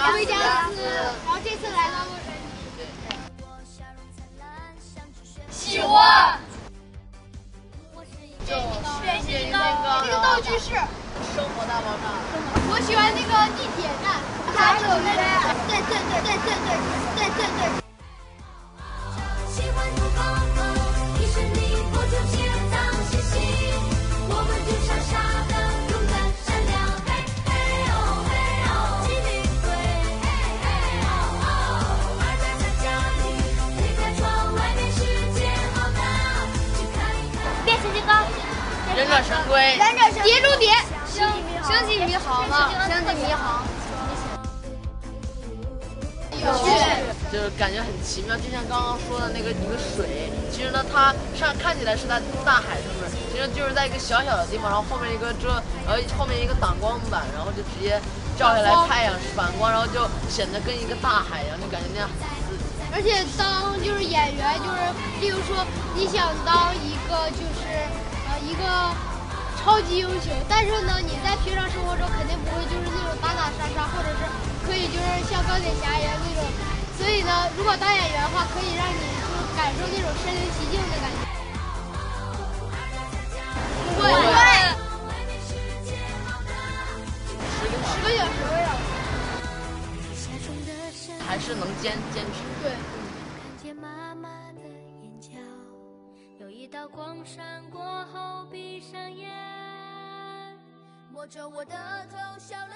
回家斯，然后这次来到洛杉矶。 喜欢。 就变形金刚那个道具是生活大爆炸。 我喜欢那个地铁站，还有那个对。 喜欢不高高，一生你我就心脏星星，我们就傻傻的勇敢善良，嘿嘿哦嘿哦，机灵鬼，嘿嘿哦哦，儿在家里，推开窗，外面世界好大，去看一看。 变形金刚， 忍者神龟， 碟中谍， 星际迷航吗？星际迷航。 就是感觉很奇妙，就像刚刚说的那个一个水，其实呢它看起来是在大海上面，其实就是在一个小小的地方，然后后面一个后面一个挡光板，然后就直接照下来太阳反光，然后就显得跟一个大海一样，就感觉那样很刺激。 而且当就是演员，就是例如说你想当一个就是一个超级英雄，但是呢你在平常生活中肯定不会就是那种打打杀杀，或者是可以就是像钢铁侠一样那种。所以呢，如果当演员的话，可以让你就是感受那种身临其境的感觉。不会，10个小时为了。 还是能坚持。 对。 看见妈妈的眼角，有一道光闪过后闭上眼，摸着我的头，笑容。